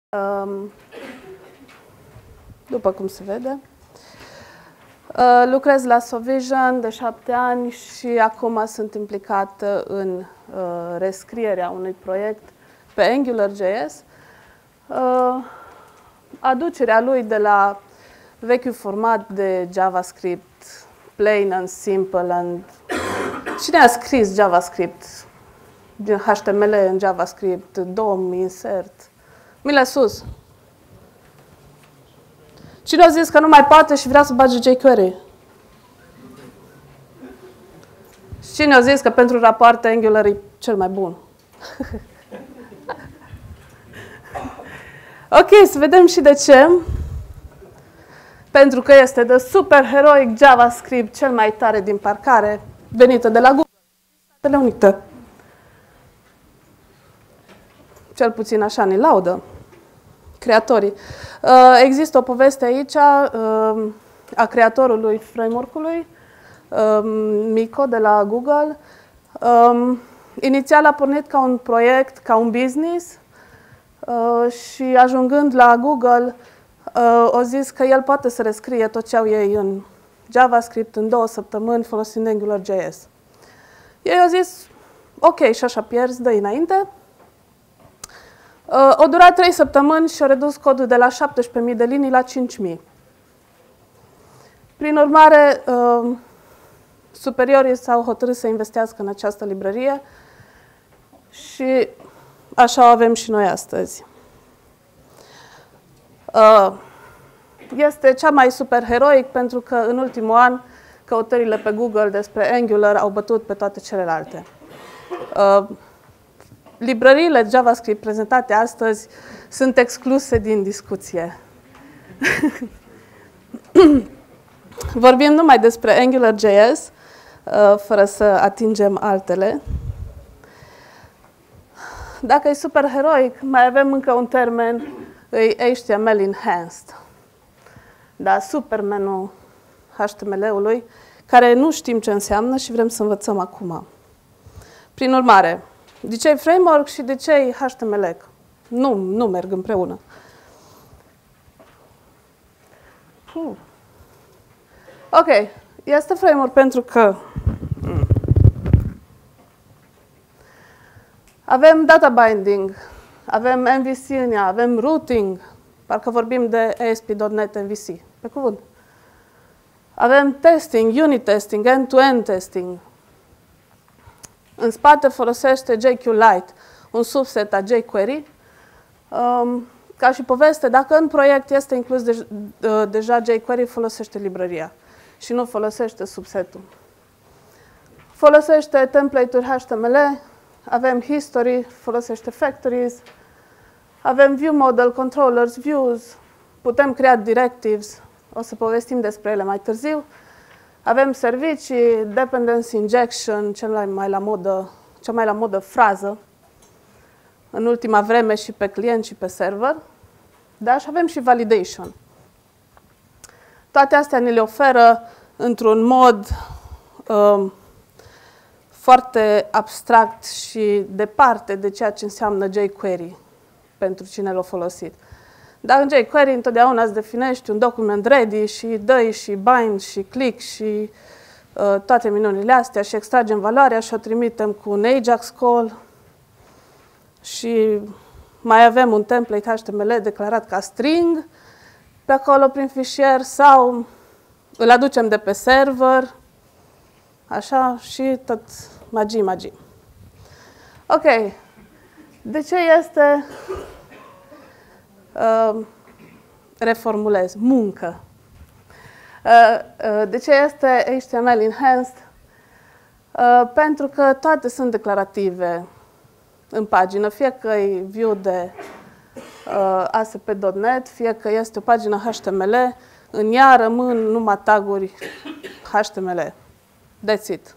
După cum se vede. Lucrez la Sovision de 7 ani și acum sunt implicată în rescrierea unui proiect pe AngularJS. Aducerea lui de la vechiul format de JavaScript, plain and simple. Cine a scris JavaScript? Din HTML în JavaScript, DOM, insert. Mâinile sus. Cine a zis că nu mai poate și vrea să bage jQuery? Și cine a zis că pentru rapoarte Angular e cel mai bun? Ok, să vedem și de ce. Pentru că este de superheroic JavaScript, cel mai tare din parcare, venită de la Google, Statele Unite. Cel puțin așa ne laudă creatorii. Există o poveste aici a creatorului framework-ului, Mico, de la Google. Inițial a pornit ca un proiect, ca un business și ajungând la Google, au zis că el poate să rescrie tot ce au ei în JavaScript în 2 săptămâni folosind AngularJS. Ei au zis, ok, și așa pierzi, dă înainte. O durat 3 săptămâni și au redus codul de la 17.000 de linii la 5.000. Prin urmare, superiorii s-au hotărât să investească în această librărie și așa o avem și noi astăzi. Este cea mai superheroic pentru că în ultimul an căutările pe Google despre Angular au bătut pe toate celelalte. Librăriile JavaScript prezentate astăzi sunt excluse din discuție. Vorbim numai despre AngularJS, fără să atingem altele. Dacă e superheroic, mai avem încă un termen, e HTML Enhanced. Da, Supermanul HTML-ului, care nu știm ce înseamnă și vrem să învățăm acum. Prin urmare, de ce framework și de ce HTML? Nu merg împreună. Ok, este framework pentru că avem data binding, avem MVC în ea, avem routing, parcă vorbim de ASP.NET MVC, pe cuvânt. Avem testing, unit testing, end-to-end testing. În spate folosește JQLite, un subset a jQuery. Ca și poveste, dacă în proiect este inclus deja jQuery, folosește librăria și nu folosește subsetul. Folosește template-uri HTML, avem history, folosește factories, avem view model, controllers, views, putem crea directives, o să povestim despre ele mai târziu. Avem servicii, dependency injection, cea mai la modă frază în ultima vreme și pe client și pe server. Da? Și avem și validation. Toate astea ne le oferă într-un mod foarte abstract și departe de ceea ce înseamnă jQuery pentru cine l-a folosit. Dar în jQuery întotdeauna îți definești un document ready și dai și bind și click și toate minunile astea și extragem valoarea și o trimitem cu un Ajax call și mai avem un template HTML declarat ca string pe acolo prin fișier sau îl aducem de pe server, așa, și tot magii. Ok. De ce este, reformulez, muncă? De ce este HTML Enhanced? Pentru că toate sunt declarative în pagină, fie că e view de ASP.NET, fie că este o pagină HTML, în ea rămân numai taguri HTML. That's it.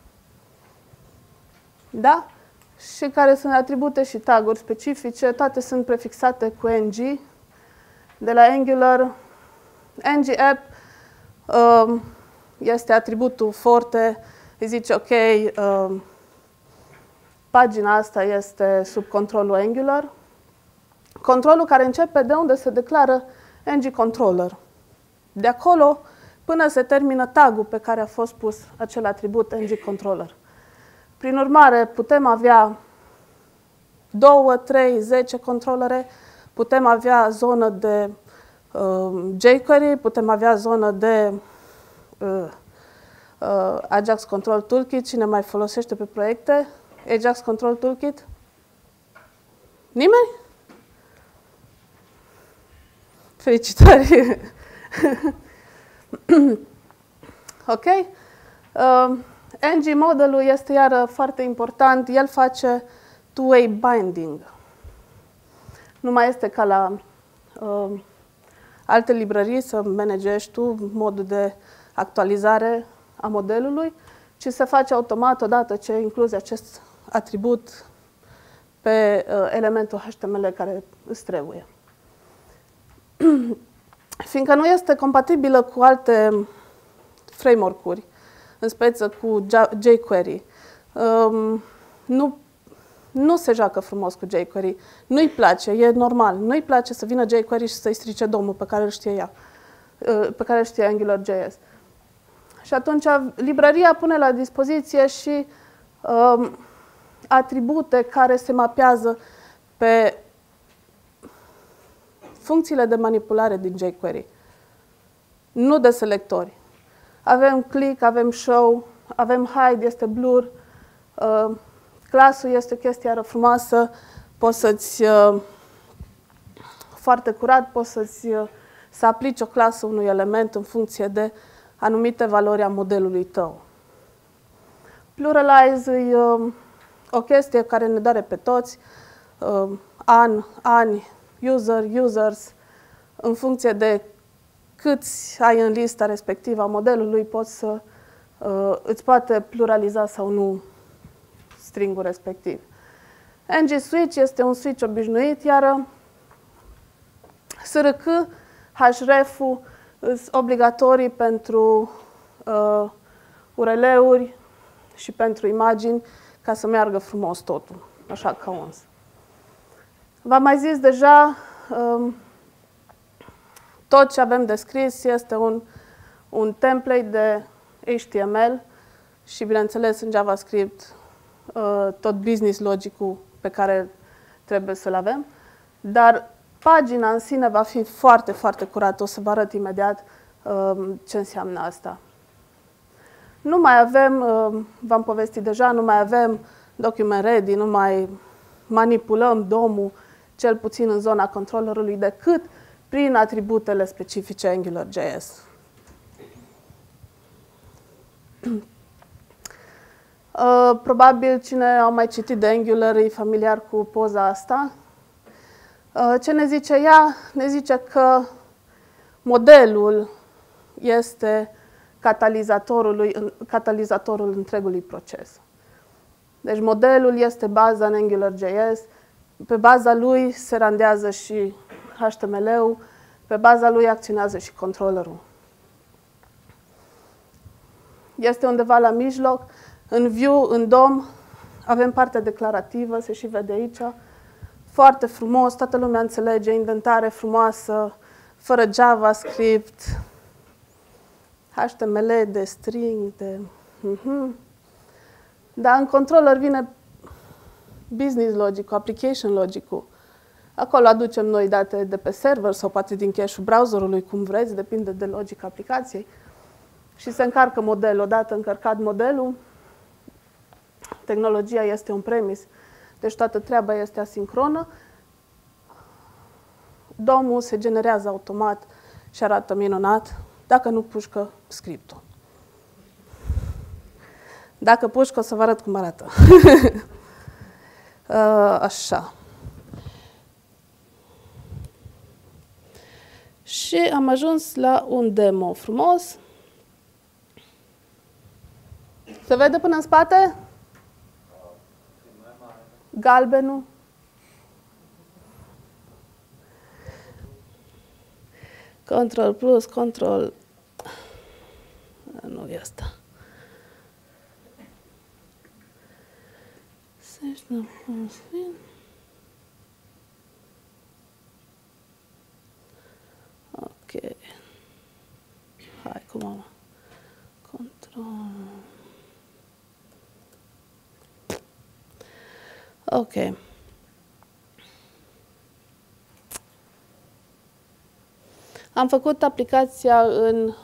Da? Și care sunt atribute și taguri specifice, toate sunt prefixate cu ng. De la Angular, ng-app este atributul forte, îi zice ok, pagina asta este sub controlul Angular. controlul care începe de unde se declară ng-controller. De acolo până se termină tagul pe care a fost pus acel atribut ng-controller. Prin urmare, putem avea 2, 3, 10 controlere, putem avea zonă de jQuery, putem avea zonă de Ajax Control Toolkit. Cine mai folosește pe proiecte? Ajax Control Toolkit? Nimeni? Felicitări! Ok? ng-modelul este iară foarte important. El face two-way binding. Nu mai este ca la alte librării să managești tu modul de actualizare a modelului, ci se face automat odată ce incluzi acest atribut pe elementul HTML care îți trebuie. Fiindcă nu este compatibilă cu alte framework-uri, în speță cu jQuery, nu se joacă frumos cu jQuery, nu-i place, e normal, nu-i place să vină jQuery și să-i strice domul pe care îl știe ea, pe care îl știe AngularJS. Și atunci librăria pune la dispoziție și atribute care se mapează pe funcțiile de manipulare din jQuery, nu de selectori. Avem click, avem show, avem hide, este blur, clasul este o chestie frumoasă, poți să-ți, foarte curat, poți să aplici o clasă unui element în funcție de anumite valori a modelului tău. Pluralize e o chestie care ne doare pe toți, ani, users, în funcție de câți ai în lista respectivă a modelului, îți poate pluraliza sau nu stringul respectiv. ng-switch este un switch obișnuit, iar src, href-ul sunt obligatorii pentru URL-uri și pentru imagini, ca să meargă frumos totul, așa ca uns. V-am mai zis deja, tot ce avem de scris este un template de HTML și, bineînțeles, în JavaScript tot business logic-ul pe care trebuie să-l avem, dar pagina în sine va fi foarte, foarte curată. O să vă arăt imediat ce înseamnă asta. Nu mai avem, v-am povestit deja, nu mai avem document ready, nu mai manipulăm DOM-ul, cel puțin în zona controllerului, decât prin atributele specifice AngularJS. Probabil cine a mai citit de Angular e familiar cu poza asta. Ce ne zice ea? Ne zice că modelul este catalizatorul întregului proces. Deci modelul este baza în AngularJS, pe baza lui se randează și HTML-ul, pe baza lui acționează și controllerul. Este undeva la mijloc. În view, în DOM, avem partea declarativă, se și vede aici. Foarte frumos, toată lumea înțelege, indentare frumoasă, fără JavaScript, HTML de string, de... Dar în controller vine business logic-ul, application logic-ul. Acolo aducem noi date de pe server sau poate din cache-ul browserului, cum vreți, depinde de logica aplicației. Și se încarcă modelul. Odată încărcat modelul, tehnologia este on-premise, deci toată treaba este asincronă. DOM-ul se generează automat și arată minunat, dacă nu pușcă scriptul. Dacă pușcă, o să vă arăt cum arată. Așa. Și am ajuns la un demo frumos. Se vede până în spate? Galbenul. Control plus, control. Nu e asta. Hai, cum am... Control... Ok. Am făcut aplicația în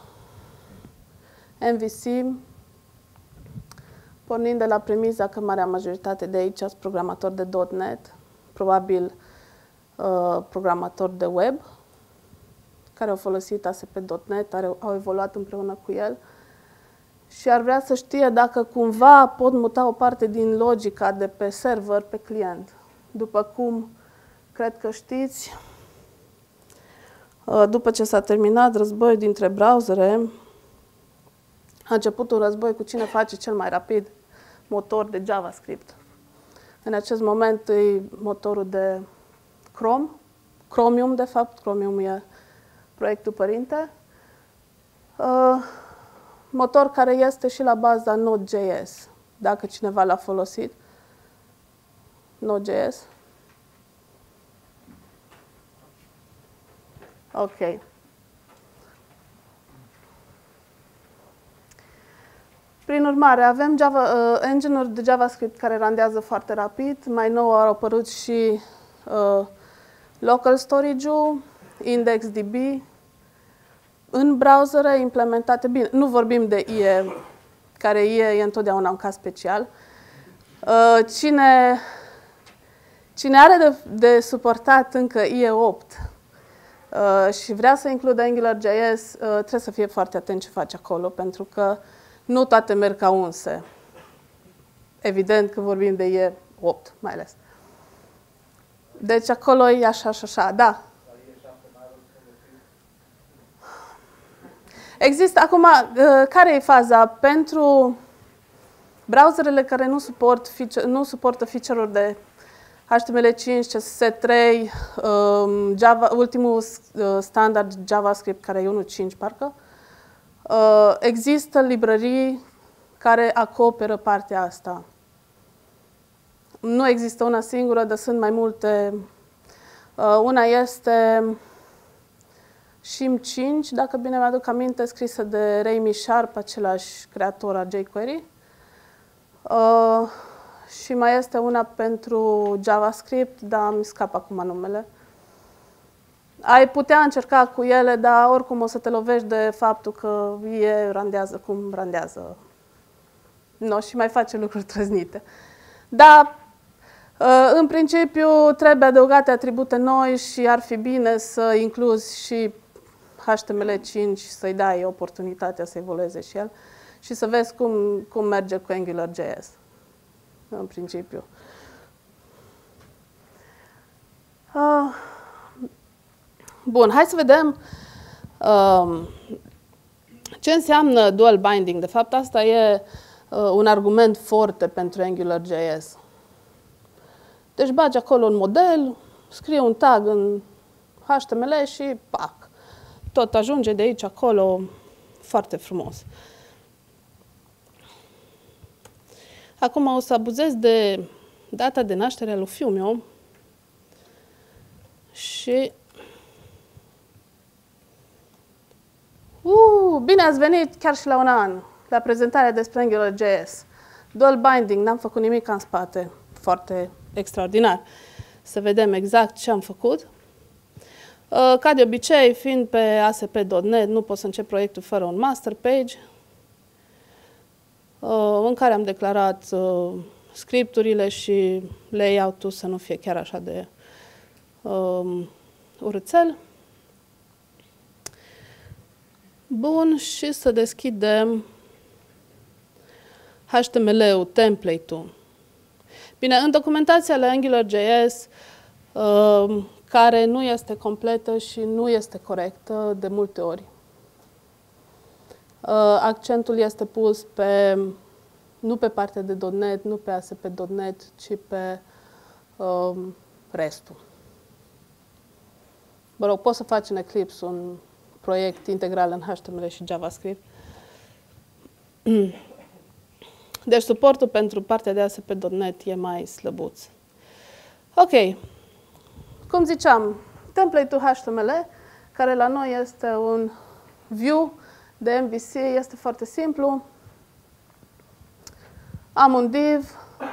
MVC, pornind de la premiza că marea majoritate de aici sunt programatori de .NET, probabil programatori de web, care au folosit ASP.NET, au evoluat împreună cu el și ar vrea să știe dacă cumva pot muta o parte din logica de pe server pe client. După cum cred că știți, după ce s-a terminat războiul dintre browsere, a început un război cu cine face cel mai rapid motor de JavaScript. În acest moment e motorul de Chrome, Chromium de fapt, Chromium e proiectul părinte, motor care este și la baza Node.js, dacă cineva l-a folosit. Node.js. Ok. Prin urmare, avem engine-uri de JavaScript care randează foarte rapid. Mai nou au apărut și local storage-ul, IndexedDB, în browsere implementate bine. Nu vorbim de IE, care IE e întotdeauna un caz special. Cine are de suportat încă IE 8 și vrea să includă AngularJS, trebuie să fie foarte atent ce face acolo, pentru că nu toate merg ca unse. Evident că vorbim de IE 8, mai ales. Deci acolo e așa și așa, da. Există, acum, care e faza? Pentru browserele care nu suportă feature-uri de HTML5, CSS3, ultimul standard JavaScript, care e 1.5, parcă, există librării care acoperă partea asta. Nu există una singură, dar sunt mai multe. Una este Shim5, dacă bine mi-aduc aminte, scrisă de Remy Sharp, același creator a jQuery. Și mai este una pentru JavaScript, dar îmi scap acum numele. Ai putea încerca cu ele, dar oricum o să te lovești de faptul că e randează cum randează. No, și mai face lucruri trăznite. Dar, în principiu, trebuie adăugate atribute noi și ar fi bine să incluzi și HTML5 și să-i dai oportunitatea să evolueze și el și să vezi cum merge cu AngularJS, în principiu. Bun, hai să vedem ce înseamnă dual binding. De fapt, asta e un argument forte pentru AngularJS. Deci bagi acolo un model, scrii un tag în HTML și pac. Tot ajunge de aici acolo foarte frumos. Acum o să abuzez de data de naștere a lui fiul meu și... Bine ați venit chiar și la un an, la prezentarea despre AngularJS. Dual binding, n-am făcut nimic în spate, foarte extraordinar. Să vedem exact ce am făcut. Ca de obicei, fiind pe ASP.NET, nu pot să încep proiectul fără un master page, în care am declarat scripturile și layout-ul să nu fie chiar așa de urâțel. Bun, și să deschidem HTML-ul, template-ul. Bine, în documentația la AngularJS, care nu este completă și nu este corectă de multe ori, accentul este pus nu pe partea de .NET, nu pe ASP.NET, ci pe restul. Mă rog, poți să faci în Eclipse un proiect integral în HTML și JavaScript. Deci suportul pentru partea de ASP.NET e mai slăbuț. Ok. Cum ziceam, template-ul HTML, care la noi este un view de MVC, este foarte simplu. Am un div,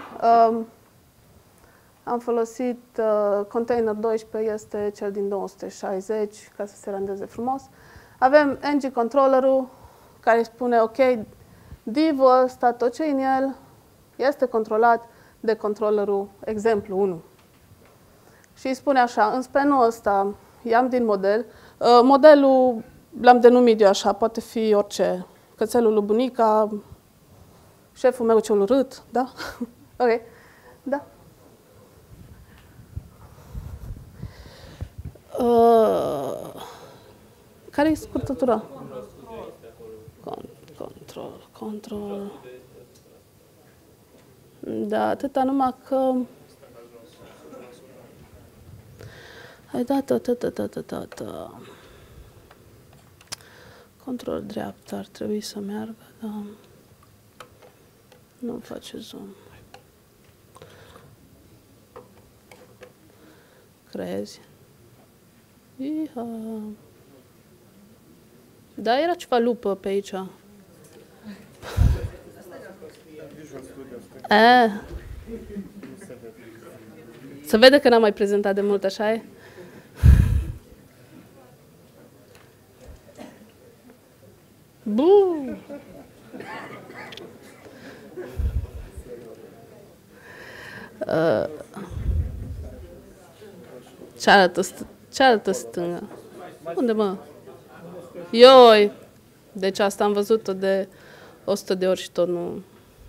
am folosit container 12, este cel din 260 ca să se randeze frumos. Avem ng controllerul care spune ok, div-ul ăsta, tot ce în el, este controlat de controllerul exemplu 1. Și îi spune așa, în spanul ăsta i-am din model. Modelul l-am denumit eu așa, poate fi orice. Cățelul lui bunica, șeful meu cel urât, da? Ok, da. Care e scurtătura? Control. Da, atâta numai că... Ai dat. Control dreapta ar trebui să meargă, da. Nu face zoom. Crezi? Iha. Da, era ceva lupă pe aici. Se vede că n-am mai prezentat de mult, așa e? Buu! Cealaltă stângă. Unde, mă? Ioi! Deci asta am văzut-o de 100 de ori și tot nu...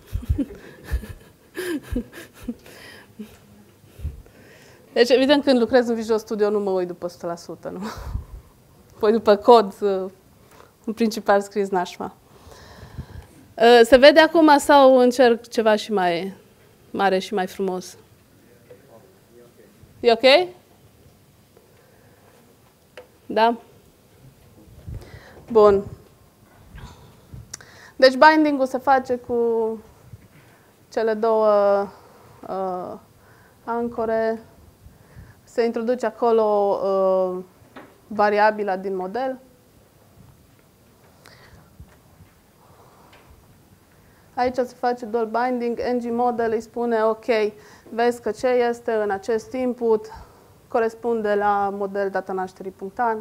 Deci, evident, când lucrez în Visual Studio, nu mă uit după 100%, nu? Păi după cod, în principal scris nașpa. Se vede acum sau încerc ceva și mai mare și mai frumos? E ok? Da? Bun. Deci binding-ul se face cu cele două ancore. Se introduce acolo variabila din model. Aici se face doar binding, ng model îi spune ok, vezi că ce este în acest input corespunde la model data nașterii punctan,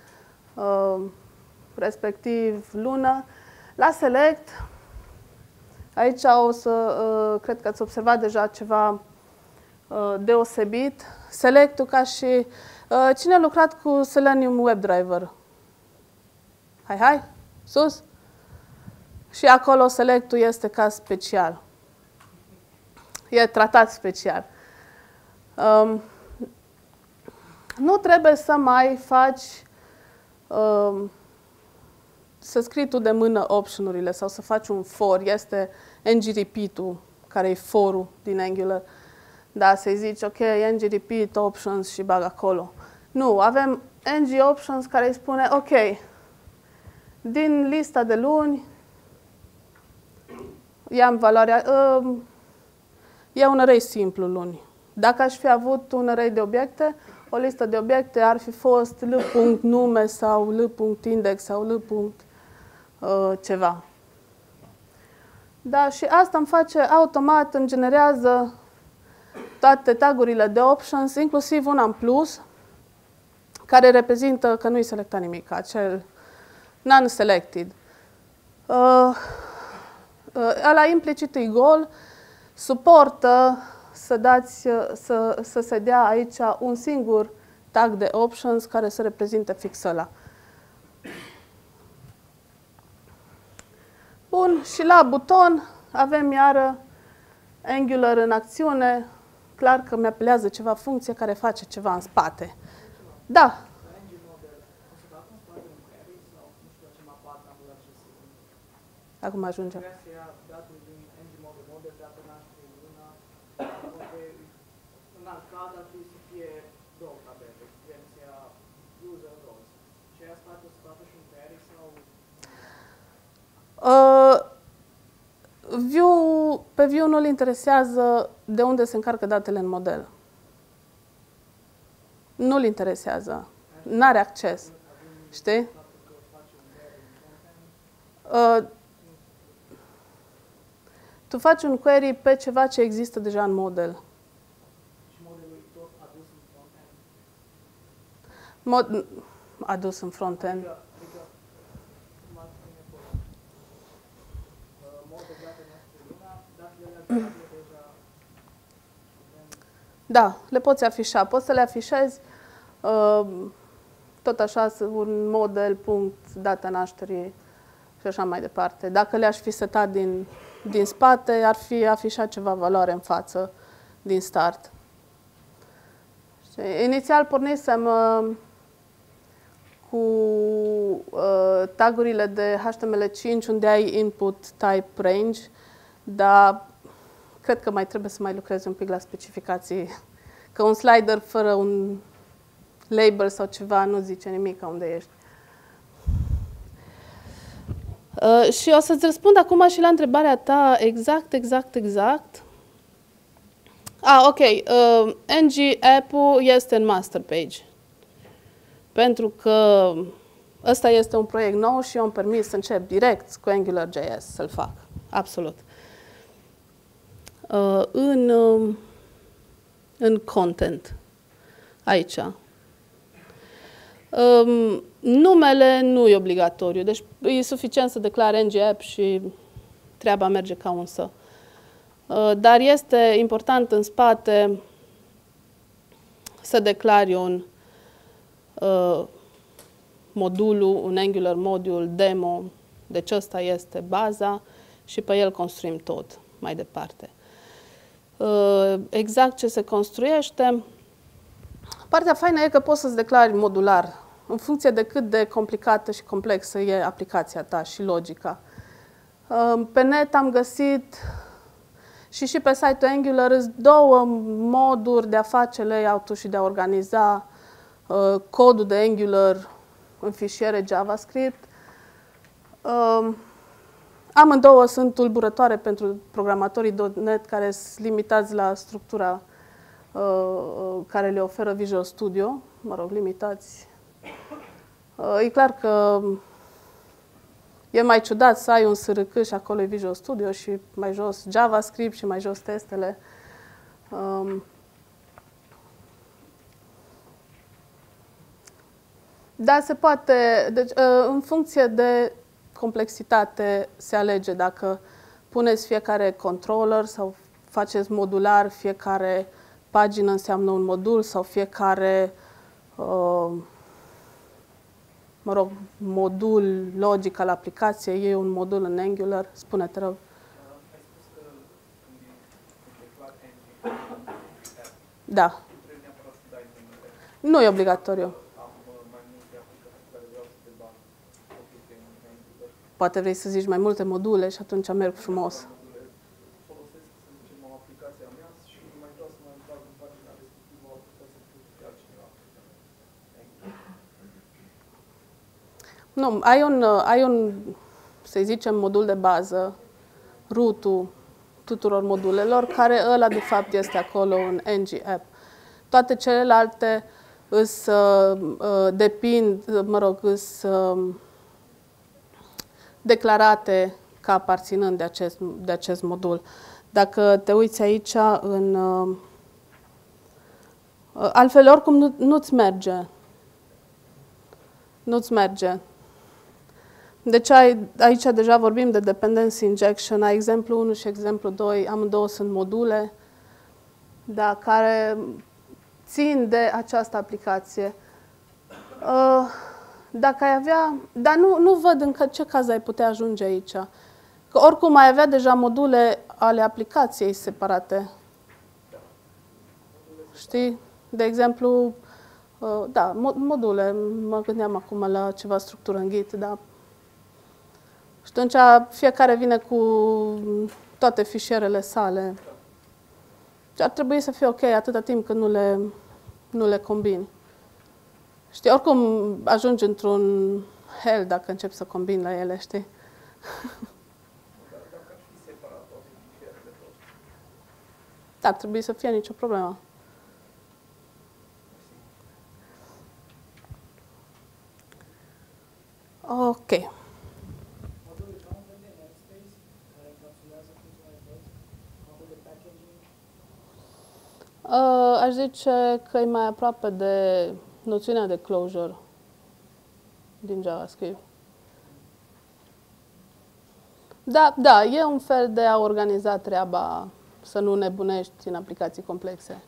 respectiv lună. La select, aici o să, cred că ați observat deja ceva deosebit. Selectul ca și... Cine a lucrat cu Selenium WebDriver? Hai, sus! Și acolo selectul este ca special. E tratat special. Nu trebuie să mai faci, să scrii tu de mână option-urile sau să faci un for. Este ng repeat-ul, care e for-ul din Angular. Da, să-i zici, ok, ng repeat options și bag acolo. Nu, avem ng options care îi spune, ok, din lista de luni, i-am valoarea, e un array simplu luni. Dacă aș fi avut un array de obiecte, o listă de obiecte ar fi fost l.nume sau l.index sau l.ceva. Da, și asta îmi face automat, îmi generează toate tagurile de options, inclusiv una în plus, care reprezintă că nu-i selectat nimic, acel non-selected. Ăla implicit e gol, suportă să se dea aici un singur tag de options care să reprezinte fix ăla. Bun, și la buton avem iară Angular în acțiune. Clar că mi-apelează ceva funcție care face ceva în spate. Da. Acum ajunge. Pe view nu-l interesează de unde se încarcă datele în model. Nu-l interesează. N-are acces. Știi? Tu faci un query pe ceva ce există deja în model. Și modelul e tot adus în front-end? Adus în front-end. Adică, cum ar spune acolo, modul date noastre luna, datele alea deja... Da, le poți afișa. Poți să le afișezi tot așa, un model, punct, data nașterii și așa mai departe. Dacă le-aș fi setat din spate, ar fi afișat ceva valoare în față din start. Știi? Inițial pornisem cu tagurile de HTML5 unde ai input type range, dar cred că mai trebuie să mai lucrez un pic la specificații. Că un slider fără un label sau ceva nu zice nimic unde ești. Și o să-ți răspund acum și la întrebarea ta exact. Ok. NG app-ul este în master page. Pentru că ăsta este un proiect nou și eu îmi permis să încep direct cu AngularJS să-l fac. Absolut. În content. Aici. Numele nu e obligatoriu, deci e suficient să declar ng-app și treaba merge ca un să. Dar este important în spate să declari un modulul, un Angular module demo, deci ăsta este baza și pe el construim tot mai departe. Exact ce se construiește. Partea faină e că poți să-ți declari modular, în funcție de cât de complicată și complexă e aplicația ta și logica. Pe net am găsit și pe site-ul Angular sunt două moduri de a face layout-ul și de a organiza codul de Angular în fișiere JavaScript. Amândouă sunt tulburătoare pentru programatorii .NET care sunt limitați la structura care le oferă Visual Studio. Mă rog, limitați. E clar că e mai ciudat să ai un SRC și acolo e Visual Studio și mai jos JavaScript și mai jos testele. Dar se poate, deci în funcție de complexitate se alege dacă puneți fiecare controller sau faceți modular, fiecare pagină înseamnă un modul sau fiecare modul logic al aplicației e un modul în Angular. Spune-te, rog. Ai spus că când declar ng, Da. trebuie neapărat să dai numele. Nu e obligatoriu. Am mai multe aplicații care vreau să debug topic în Angular. Poate vrei să zici mai multe module și atunci merg frumos. Folosesc, să zicem, o aplicație a mea și mai vreau să mai fac în pagina respectivă o aplicație pe altcineva. Nu, ai un, să zicem, modul de bază, root-ul tuturor modulelor, care ăla de fapt este acolo în ng-app. Toate celelalte depind, îs declarate ca aparținând de acest modul. Dacă te uiți aici în... altfel, oricum, nu-ți merge. Nu-ți merge. Deci aici deja vorbim de dependency injection. Ai exemplu 1 și exemplu 2, amândouă sunt module, da, care țin de această aplicație. Dacă ai avea... Dar nu văd în ce caz ai putea ajunge aici. Că oricum ai avea deja module ale aplicației separate. Știi? De exemplu, da, module. Mă gândeam acum la ceva structură în Git, da. Și atunci fiecare vine cu toate fișierele sale. Și ar trebui să fie ok atâta timp cât nu le combini. Știi, oricum ajungi într-un hell dacă începi să combini la ele, știi? Dacă ar fi separat toate fișierele tot. Da, ar trebui să fie nicio problemă. Ok. Modulul nou vede namespace care encapsulează funcționalități, modul de packaging. Aș zice că e mai aproape de noțiunea de closure din JavaScript. Da, e un fel de a organiza treaba, să nu nebunești în aplicații complexe.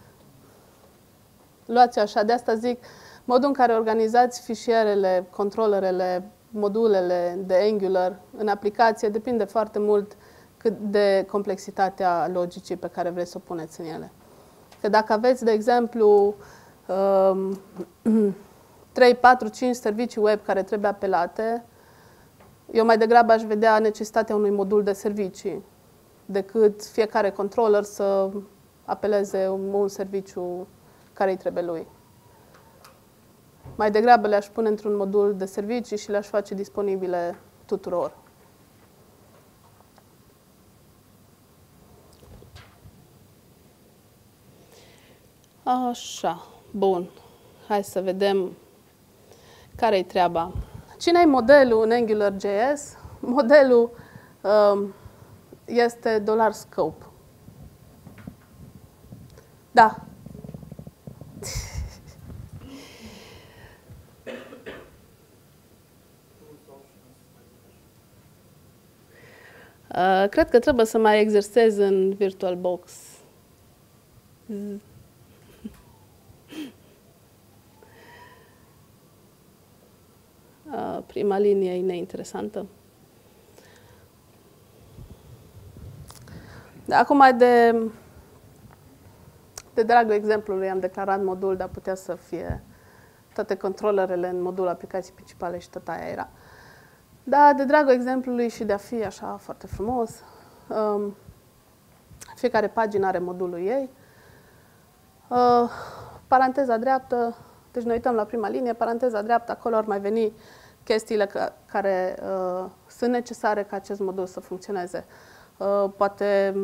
Luați așa, de asta zic, modul în care organizați fișierele, controllerele, modulele de Angular în aplicație depinde foarte mult de complexitatea logicii pe care vreți să o puneți în ele. Că dacă aveți, de exemplu, 3, 4, 5 servicii web care trebuie apelate, eu mai degrabă aș vedea necesitatea unui modul de servicii decât fiecare controller să apeleze un serviciu care îi trebuie lui. Mai degrabă le-aș pune într-un modul de servicii și le-aș face disponibile tuturor. Așa, bun. Hai să vedem care-i treaba. Cine-i modelul în AngularJS? Modelul este $scope. Da. Cred că trebuie să mai exersez în VirtualBox. Prima linie e neinteresantă. Acum, de dragul exemplului, am declarat modul, dar putea să fie toate controllerele în modul aplicației principale și tot aia era. Dar de dragul exemplului și de a fi așa foarte frumos, fiecare pagină are modulul ei. Paranteza dreaptă, deci ne uităm la prima linie, paranteza dreaptă, acolo ar mai veni chestiile care sunt necesare ca acest modul să funcționeze. Poate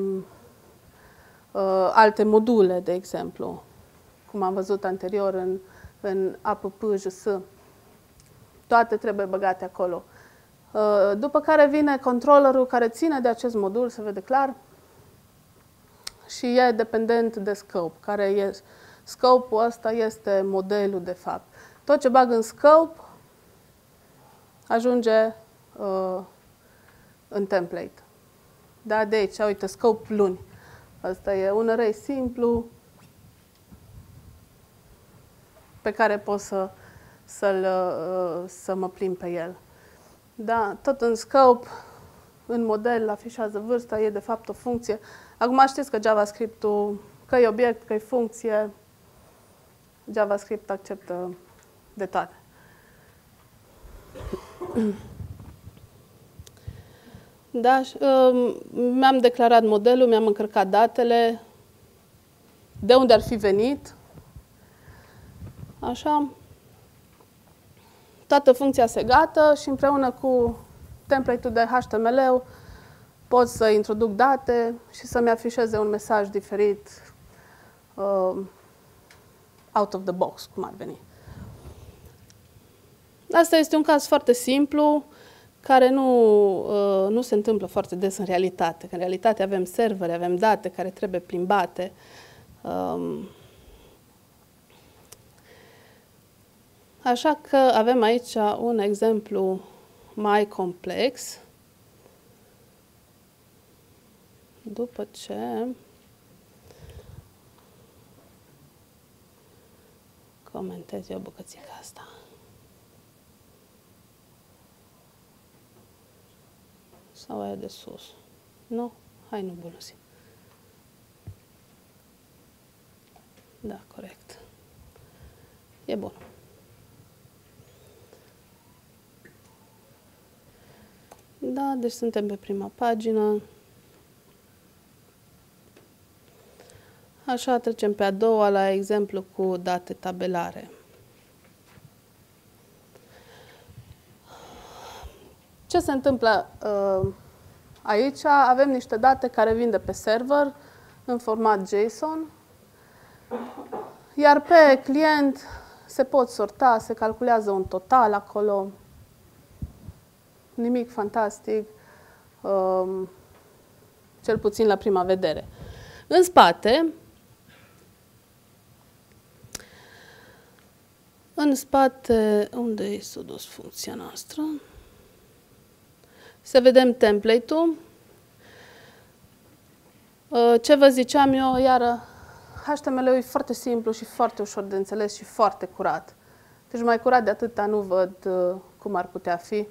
alte module, de exemplu, cum am văzut anterior în APP-JS. Toate trebuie băgate acolo. După care vine controllerul care ține de acest modul, se vede clar, și e dependent de scope, care e scope-ul ăsta este modelul de fapt. Tot ce bag în scope ajunge în template. Da, de aici, uite, scope luni. Asta e un array simplu pe care pot să mă plimb pe el. Da, tot în scope, în model, afișează vârsta, e de fapt o funcție. Acum știți că JavaScript-ul, că e obiect, că e funcție, JavaScript acceptă de toate. Da, mi-am declarat modelul, mi-am încărcat datele, de unde ar fi venit, așa. Toată funcția se gata și împreună cu template-ul de HTML pot să introduc date și să-mi afișeze un mesaj diferit out of the box, cum ar veni. Asta este un caz foarte simplu, care nu se întâmplă foarte des în realitate. Că în realitate avem servere, avem date care trebuie plimbate. Așa că avem aici un exemplu mai complex. După ce comentez eu bucățica asta. Sau aia de sus? Nu? Hai, nu bulusi. Da, corect. E bun. Da, deci suntem pe prima pagină. Așa, trecem pe a doua la exemplu cu date tabelare. Ce se întâmplă aici? Avem niște date care vin de pe server în format JSON, iar pe client se pot sorta, se calculează un total acolo. nimic fantastic, cel puțin la prima vedere. În spate, unde s-a dus funcția noastră? Să vedem template-ul. Ce vă ziceam eu, iară, HTML-ul e foarte simplu și foarte ușor de înțeles și foarte curat. Deci mai curat de atâta nu văd cum ar putea fi.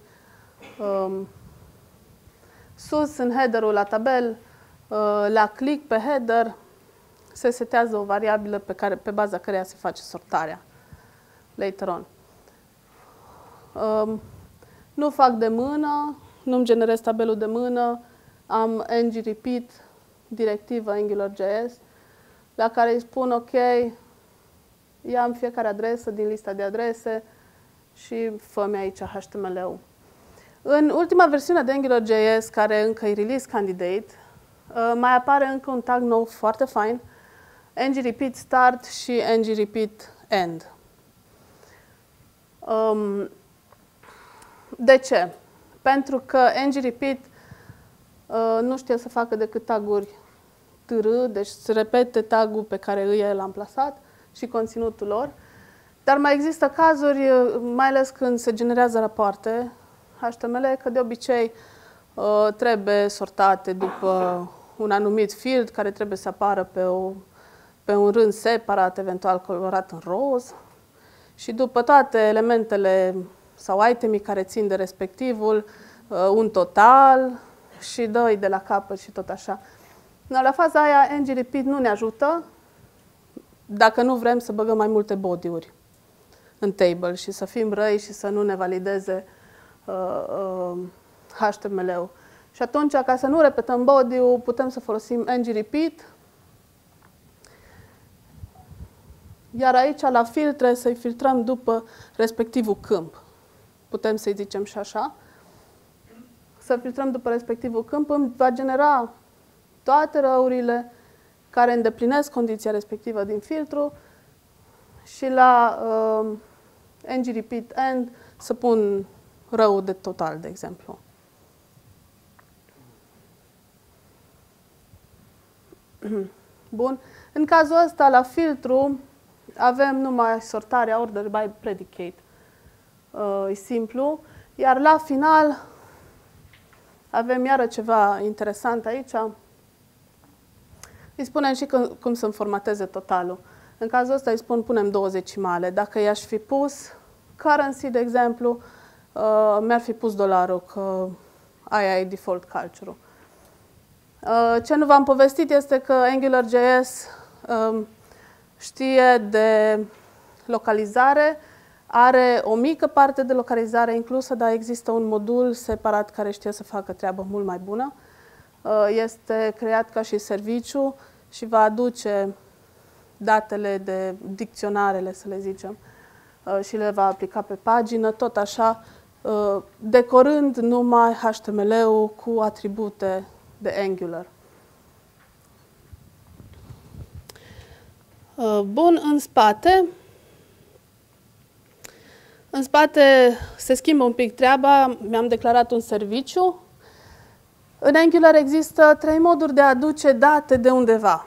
Sus, în header-ul la tabel, la click pe header, se setează o variabilă pe baza căreia se face sortarea later on. Nu fac de mână, nu-mi generez tabelul de mână, am ng-repeat, directivă AngularJS, la care îi spun ok, ia-mi fiecare adresă din lista de adrese și fă-mi aici HTML-ul. În ultima versiune de AngularJS, care încă e release candidate, mai apare încă un tag nou foarte fain, ng-repeat start și ng-repeat end. De ce? Pentru că ng-repeat nu știe să facă decât taguri tr, deci se repete tagul pe care el l-a amplasat și conținutul lor. Dar mai există cazuri, mai ales când se generează rapoarte HTML, că de obicei trebuie sortate după un anumit field care trebuie să apară pe un rând separat, eventual colorat în roz. Și după toate elementele sau itemii care țin de respectivul, un total și dă-i de la capăt și tot așa. La faza aia, ng-repeat nu ne ajută dacă nu vrem să băgăm mai multe body-uri în table și să fim răi și să nu ne valideze HTML-ul. Și atunci, ca să nu repetăm body-ul, putem să folosim ng-repeat. Iar aici, la filtre, să-i filtrăm după respectivul câmp. Putem să-i zicem și așa. Să filtrăm după respectivul câmp, îmi va genera toate răurile care îndeplinesc condiția respectivă din filtru și la ng-repeat end să pun răul de total, de exemplu. Bun. În cazul ăsta, la filtru, avem numai sortarea order by predicate. E simplu. Iar la final, avem iară ceva interesant aici. Îi spunem și cum să-mi formateze totalul. În cazul ăsta îi spun punem 2 decimale. Dacă i-aș fi pus currency, de exemplu, mi-ar fi pus dolarul, că aia e default culture-ul. Ce nu v-am povestit este că AngularJS știe de localizare, are o mică parte de localizare inclusă, dar există un modul separat care știe să facă treabă mult mai bună. Este creat ca și serviciu și va aduce datele de dicționarele, să le zicem, și le va aplica pe pagină, tot așa, decorând numai HTML-ul cu atribute de Angular. Bun, în spate se schimbă un pic treaba, mi-am declarat un serviciu. În Angular există 3 moduri de a aduce date de undeva.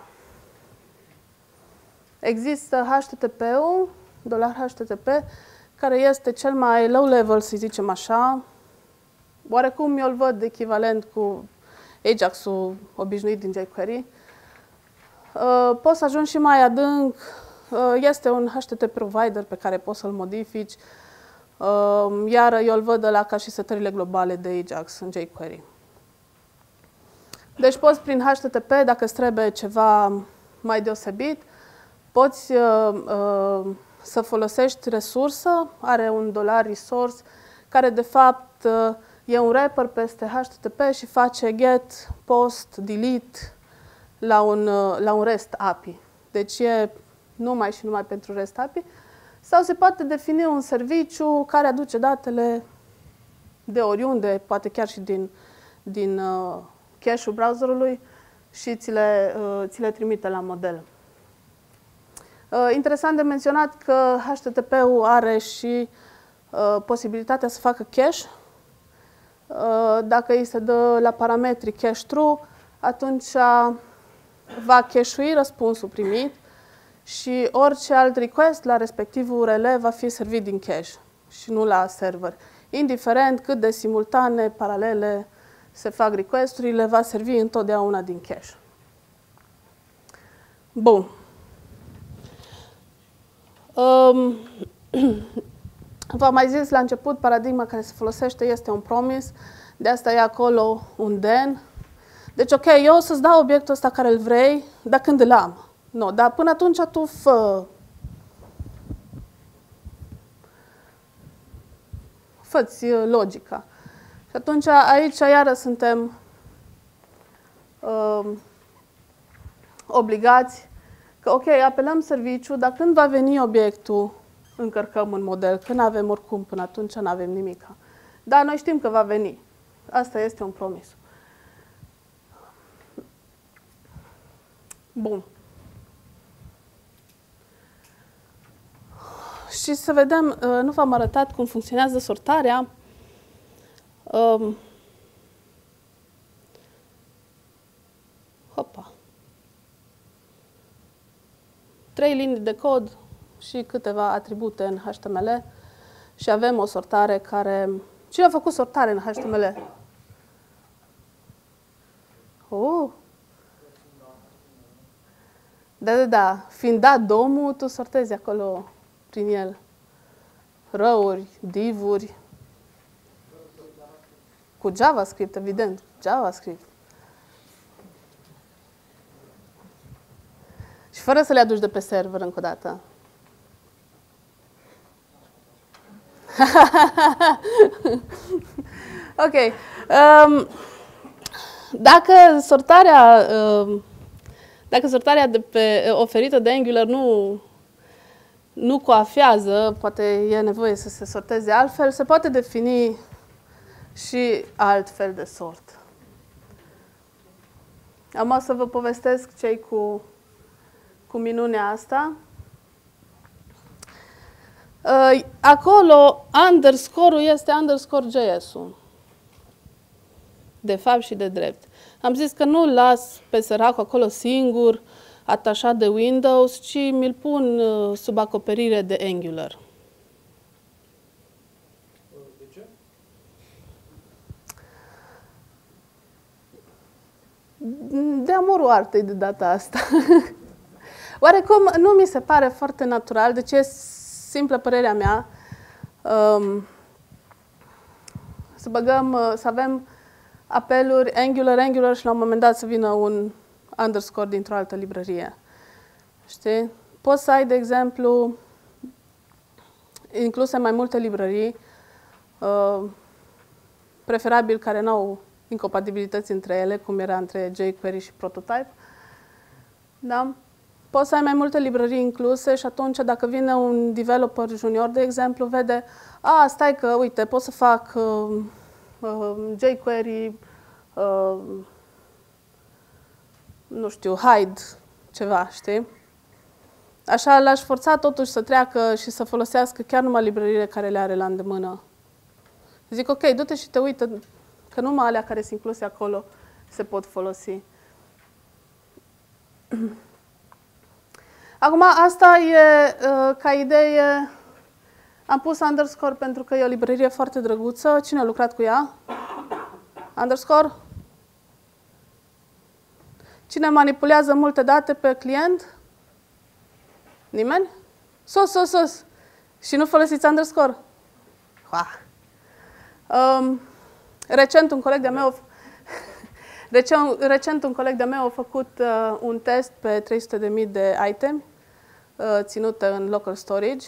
Există HTTP-ul, $HTTP, care este cel mai low level, să zicem așa. Oarecum eu îl văd echivalent cu Ajax-ul obișnuit din jQuery. Poți să ajungi și mai adânc. Este un HTTP provider pe care poți să-l modifici. Iar eu îl văd ăla ca și setările globale de Ajax în jQuery. Deci poți prin HTTP, dacă îți trebuie ceva mai deosebit, poți să folosești resursă, are un $resource, care de fapt e un wrapper peste HTTP și face get, post, delete la un REST API. Deci e numai și numai pentru REST API. Sau se poate defini un serviciu care aduce datele de oriunde, poate chiar și din cache-ul browserului și ți le trimite la model. Interesant de menționat că HTTP-ul are și posibilitatea să facă cache. Dacă îi se dă la parametri cache true, atunci va cache-ui răspunsul primit și orice alt request la respectivul URL va fi servit din cache și nu la server. Indiferent cât de simultane, paralele se fac request-urile, va servi întotdeauna din cache. Bun. V-am mai zis la început, paradigma care se folosește este un promise, de asta e acolo un then. Deci, ok, eu o să-ți dau obiectul ăsta care îl vrei, dar când îl am? Nu, dar până atunci tu fă-ți logica. Și atunci aici iară suntem obligați că, ok, apelăm serviciu, dar când va veni obiectul, încărcăm un model, că nu avem oricum, până atunci nu avem nimica. Dar noi știm că va veni. Asta este un promis. Bun. Și să vedem, nu v-am arătat cum funcționează sortarea. Hopa. 3 linii de cod și câteva atribute în HTML și avem o sortare care... Cine a făcut sortare în HTML? Da. Fiind dat DOM-ul, tu sortezi acolo prin el. Row-uri, div-uri. Cu JavaScript, evident. JavaScript. Și fără să le aduci de pe server încă o dată. Ok. Dacă sortarea oferită de Angular nu coafează, poate e nevoie să se sorteze altfel, se poate defini și alt fel de sort. Am să vă povestesc ce-i cu minunea asta. Acolo, underscore-ul este underscore JS-ul. De fapt și de drept. Am zis că nu-l las pe săracul acolo singur, atașat de Windows, ci mi-l pun sub acoperire de Angular. De ce? De amorul artei de data asta. Oarecum nu mi se pare foarte natural, deci e simplă părerea mea, să avem apeluri Angular și la un moment dat să vină un underscore dintr-o altă librărie. Știi? Poți să ai, de exemplu, incluse mai multe librării, preferabil care nu au incompatibilități între ele, cum era între jQuery și Prototype. Da? Poți să ai mai multe librării incluse și atunci dacă vine un developer junior, de exemplu, vede, stai că, uite, pot să fac jQuery, nu știu, hide ceva, știi? Așa l-aș forța totuși să treacă și să folosească chiar numai librăriile care le are la îndemână. Zic, ok, du-te și te uită că numai alea care sunt incluse acolo se pot folosi. Acum, asta e ca idee. Am pus underscore pentru că e o librărie foarte drăguță. Cine a lucrat cu ea? Underscore? Cine manipulează multe date pe client? Nimeni? Sus! Și nu folosiți underscore? Recent un coleg de-a meu a făcut un test pe 300.000 de itemi ținute în local storage.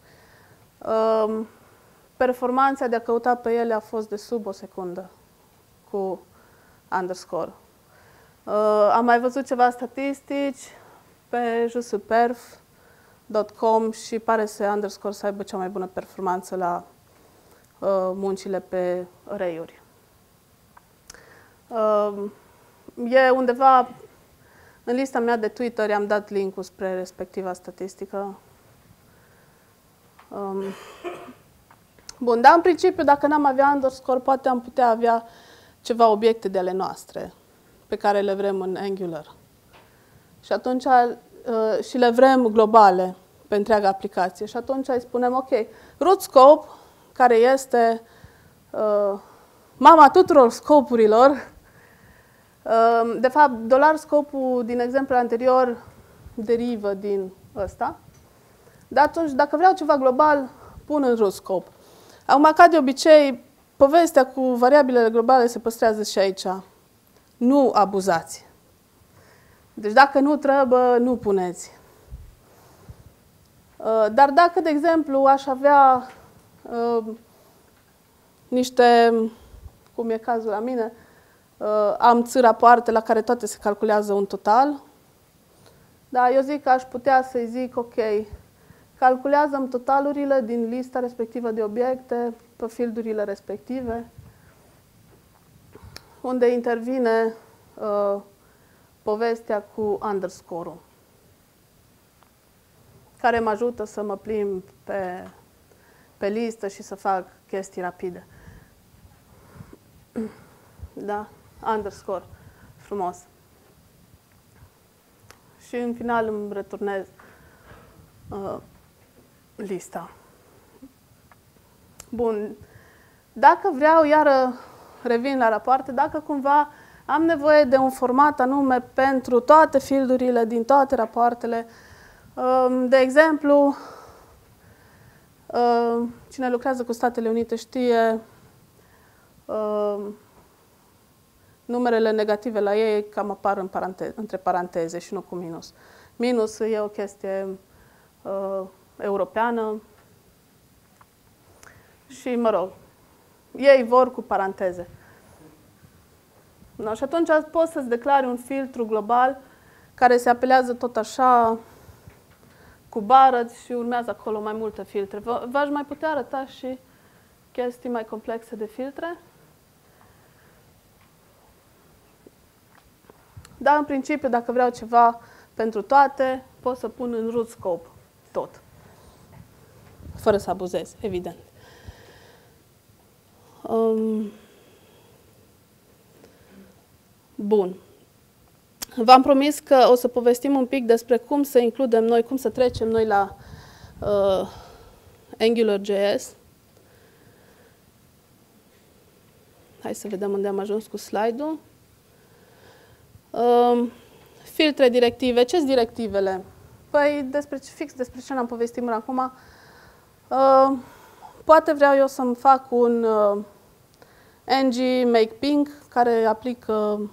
Performanța de a căuta pe ele a fost de sub o secundă cu underscore. Am mai văzut ceva statistici pe jusuperf.com și pare să underscore să aibă cea mai bună performanță la muncile pe array-uri. E undeva în lista mea de Twitter, i-am dat link-ul spre respectiva statistică. Bun, dar în principiu, dacă n-am avea underscore, poate am putea avea ceva obiecte de ale noastre pe care le vrem în Angular. Și atunci și le vrem globale pe întreaga aplicație. Și atunci îi spunem, ok, root scope, care este mama tuturor scopurilor. De fapt, $scope-ul din exemplul anterior derivă din ăsta. Dar atunci, dacă vreau ceva global, pun în root scope. Acum, ca de obicei, povestea cu variabilele globale se păstrează și aici. Nu abuzați. Deci dacă nu trebuie, nu puneți. Dar dacă, de exemplu, aș avea niște, cum e cazul la mine, am rapoarte la care toate se calculează un total, da, eu zic că aș putea să-i zic, ok, calculează-mi totalurile din lista respectivă de obiecte pe fieldurile respective, unde intervine povestea cu underscore-ul, care mă ajută să mă plimb pe listă și să fac chestii rapide. Da, underscore, frumos. Și în final îmi returnez lista. Bun. Dacă vreau, iară revin la rapoarte, dacă cumva am nevoie de un format anume pentru toate fieldurile din toate rapoartele, de exemplu, cine lucrează cu Statele Unite știe, numerele negative la ei cam apar între paranteze și nu cu minus. Minus e o chestie europeană și, mă rog, ei vor cu paranteze. No, și atunci poți să-ți declari un filtru global care se apelează tot așa cu bară și urmează acolo mai multe filtre. V-aș mai putea arăta și chestii mai complexe de filtre. Dar, în principiu, dacă vreau ceva pentru toate, pot să pun în root scope tot. Fără să abuzez, evident. Bun. V-am promis că o să povestim un pic despre cum să includem noi, cum să trecem noi la AngularJS. Hai să vedem unde am ajuns cu slide-ul. Filtre, directive. Ce-s directivele? Păi, fix despre ce n-am povestit până acum. Poate vreau eu să-mi fac un ng make ping care aplică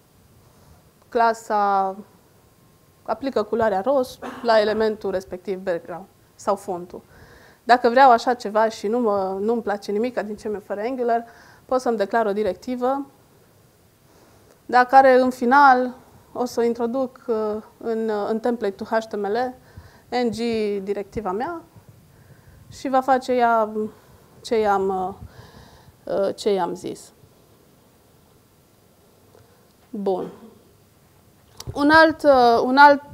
clasa, aplică culoarea roz la elementul respectiv background sau fontul. Dacă vreau așa ceva și nu-mi place nimic din ce mi oferă Angular, pot să-mi declar o directivă, dar care în final o să o introduc în template-ul HTML, ng directiva mea și va face ea ce i-am zis. Bun. Un alt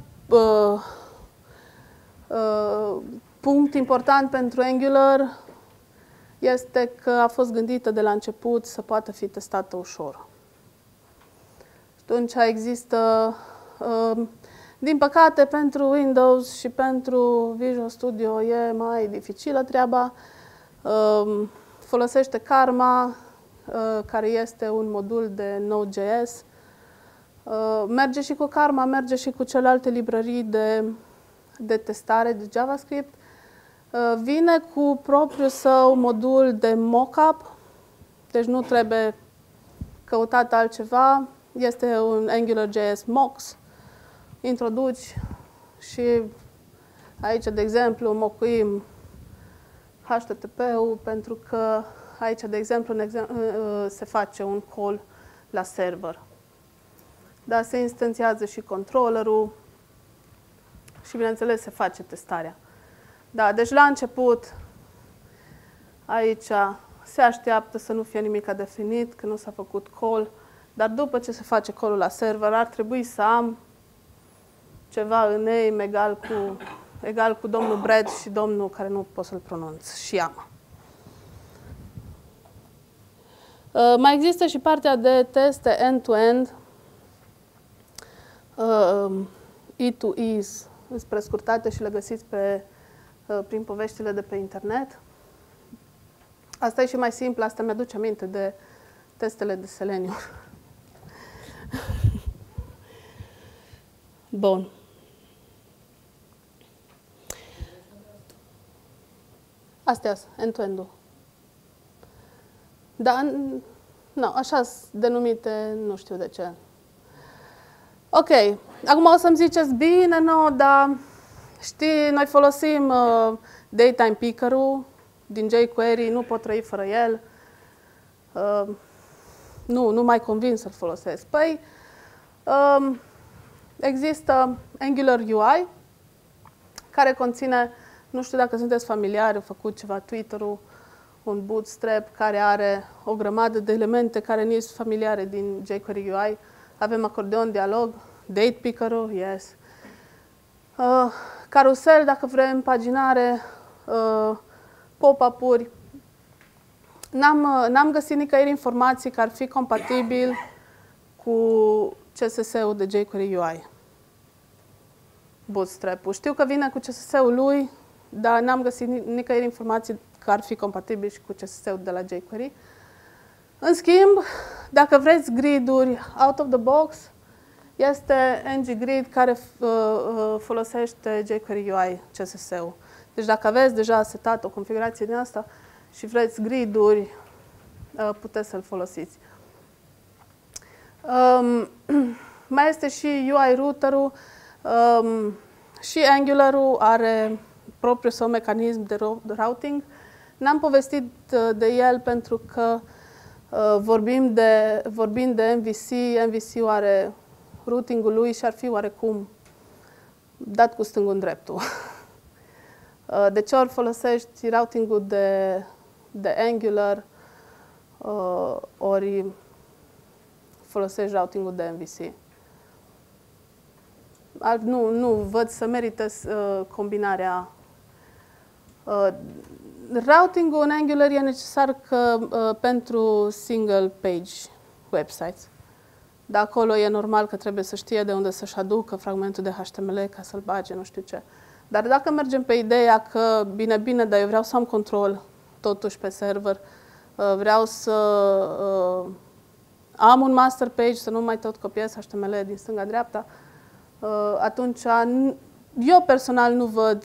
punct important pentru Angular este că a fost gândită de la început să poată fi testată ușor. Atunci există, din păcate, pentru Windows și pentru Visual Studio e mai dificilă treaba. Folosește Karma, care este un modul de Node.js. Merge și cu Karma, merge și cu celelalte librării de testare de JavaScript. Vine cu propriul său modul de mockup, deci nu trebuie căutat altceva. Este un AngularJS Mocks. Introduci și aici, de exemplu, mocuim HTTP-ul pentru că aici, de exemplu, se face un call la server. Dar se instanțiază și controllerul și, bineînțeles, se face testarea. Da, deci la început, aici se așteaptă să nu fie nimic definit, că nu s-a făcut call, dar după ce se face call-ul la server, ar trebui să am ceva în name egal cu domnul Brad și domnul care nu pot să-l pronunț, și am. Mai există și partea de teste end-to-end, E2Es, sunt prescurtate și le găsiți prin poveștile de pe internet. Asta e și mai simplu, asta mi-aduce aminte de testele de Selenium. Bun. Astea sunt, end-to-end-ul. Da, nu, așa sunt denumite, nu știu de ce. Ok, acum o să-mi ziceți, bine, nu, dar știi, noi folosim Datetime Picker-ul din jQuery, nu pot trăi fără el. Nu mai convins să-l folosesc. Păi, există Angular UI, care conține, nu știu dacă sunteți familiari, au făcut ceva Twitter-ul, un bootstrap care are o grămadă de elemente care nu sunt familiare din jQuery UI. Avem acordeon, dialog, date picker-ul, yes. Carusel, dacă vrem, paginare, pop-up-uri. N-am găsit nicăieri informații că ar fi compatibil cu CSS-ul de jQuery UI. Bootstrap-ul. Știu că vine cu CSS-ul lui, dar n-am găsit nicăieri informații că ar fi compatibil și cu CSS-ul de la jQuery. În schimb, dacă vreți grid-uri out of the box, este ng-grid care folosește jQuery UI CSS-ul. Deci dacă aveți deja setat o configurație din asta și vreți grid-uri, puteți să-l folosiți. Mai este și UI router-ul. Și Angular-ul are propriul său mecanism de routing. N-am povestit de el pentru că vorbind de MVC, MVC-ul are routing-ul lui și ar fi oarecum dat cu stângul în dreptul. Deci ori folosești routing-ul de Angular, ori folosești routing-ul de MVC. Nu văd să merită combinarea. Routing-ul în Angular e necesar pentru single page websites. De acolo e normal că trebuie să știe de unde să-și aducă fragmentul de HTML ca să-l bage, nu știu ce. Dar dacă mergem pe ideea că, bine, dar eu vreau să am control totuși pe server, vreau să am un master page, să nu mai tot copiez HTML din stânga-dreapta, atunci eu personal nu văd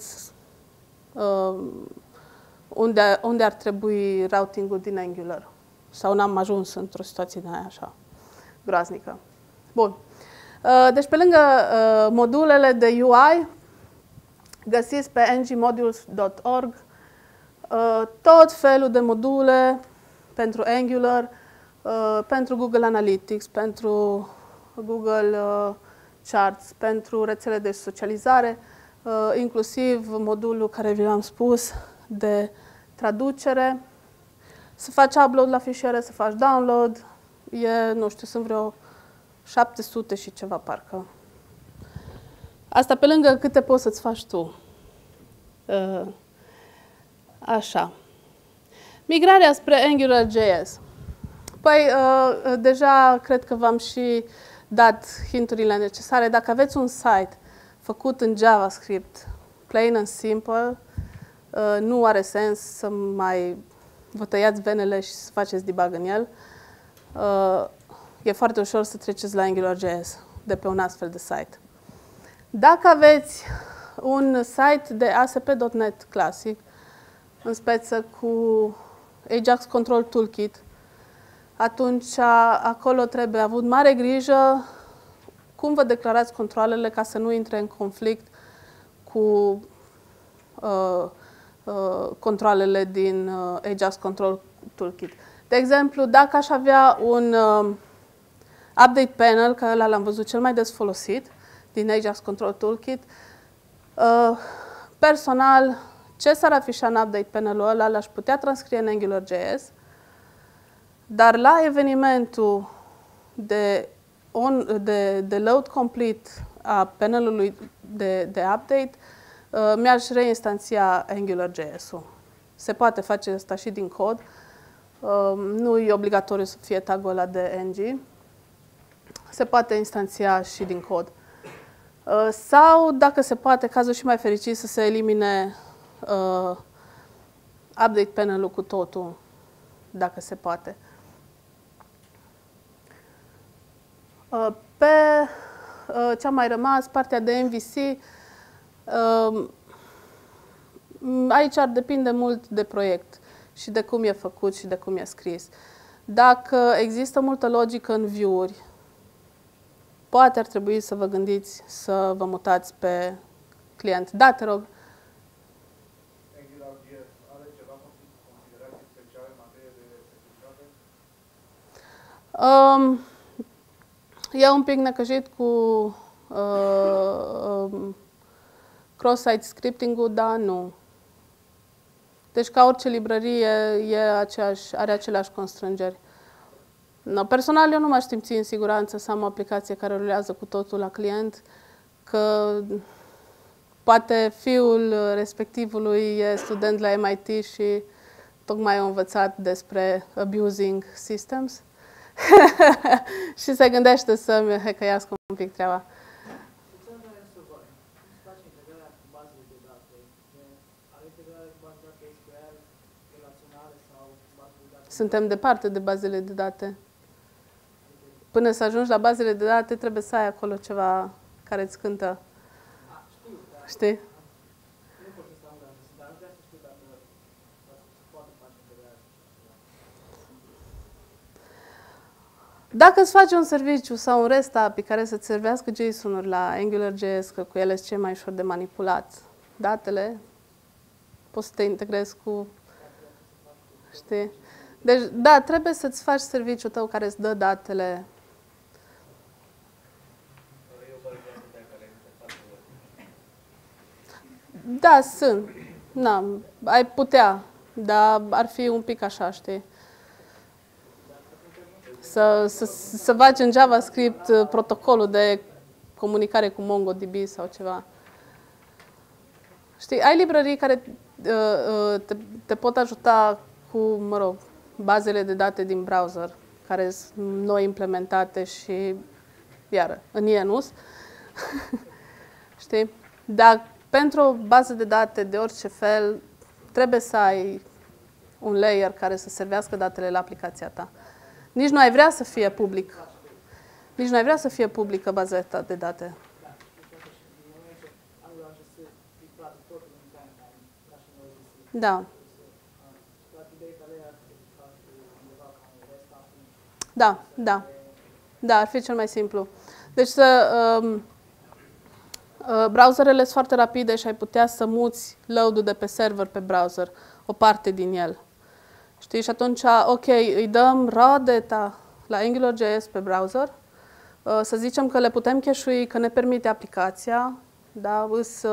unde ar trebui routing-ul din Angular. Sau n-am ajuns într-o situație de aia așa groaznică. Bun. Deci pe lângă modulele de UI, găsiți pe ngmodules.org tot felul de module pentru Angular, pentru Google Analytics, pentru Google Charts, pentru rețele de socializare, inclusiv modulul care vi l-am spus de traducere. Să faci upload la fișiere, să faci download, nu știu, sunt vreo 700 și ceva parcă. Asta pe lângă câte poți să-ți faci tu. Așa. Migrarea spre AngularJS. Păi, deja cred că v-am și dat hinturile necesare. Dacă aveți un site făcut în JavaScript, plain and simple, nu are sens să mai vă tăiați venele și să faceți debug în el. E foarte ușor să treceți la AngularJS de pe un astfel de site. Dacă aveți un site de ASP.NET clasic, în speță cu Ajax Control Toolkit, atunci acolo trebuie avut mare grijă cum vă declarați controalele ca să nu intre în conflict cu controalele din Ajax Control Toolkit. De exemplu, dacă aș avea un update panel, că ăla l-am văzut cel mai des folosit din Ajax Control Toolkit, personal, ce s-ar afișa în update panel-ul ăla l-aș putea transcrie în AngularJS, dar la evenimentul de load complete a panelului de update, mi-aș reinstanția AngularJS-ul. Se poate face asta și din cod. Nu e obligatoriu să fie tagul ăla de ng. Se poate instanția și din cod. Sau, dacă se poate, cazul și mai fericit, să se elimine update panel-ul cu totul, dacă se poate. Pe ce a mai rămas, partea de MVC, aici ar depinde mult de proiect și de cum e făcut și de cum e scris. Dacă există multă logică în view-uri, poate ar trebui să vă gândiți să vă mutați pe client. Da, te rog. AngularJS are ceva considerații speciale în materie de securitate? E un pic necăjit cu cross-site scripting-ul, dar nu. Deci, ca orice librărie, are aceleași constrângeri. No, personal, eu nu m-aș simți în siguranță să am o aplicație care rulează cu totul la client, că poate fiul respectivului e student la MIT și tocmai a învățat despre abusing systems și se gândește să-mi hackăiască un pic treaba. Suntem departe de bazele de date. Până să ajungi la bazele de date, trebuie să ai acolo ceva care îți cântă. Știi? Dacă îți faci un serviciu sau un REST API care să-ți servească JSON-uri la AngularJS, că cu ele e mai ușor de manipulat datele, poți să te integrezi cu... Știi? Deci, da, trebuie să-ți faci serviciul tău care îți dă datele. Da, sunt. Na, ai putea, dar ar fi un pic așa, știi? Să faci în JavaScript protocolul de comunicare cu MongoDB sau ceva. Știi, ai librării care te pot ajuta cu, mă rog, bazele de date din browser, care sunt noi implementate și, iară, în IENUS. Știi? Dar pentru o bază de date de orice fel, trebuie să ai un layer care să servească datele la aplicația ta. Nici nu ai vrea să fie public. Nici nu ai vrea să fie publică baza ta de date. Da. Da, da. Da, ar fi cel mai simplu. Deci browserele sunt foarte rapide și ai putea să muți load-ul de pe server pe browser, o parte din el. Știi? Și atunci, ok, îi dăm raw data la AngularJS pe browser, să zicem că le putem cache-ui, că ne permite aplicația, da?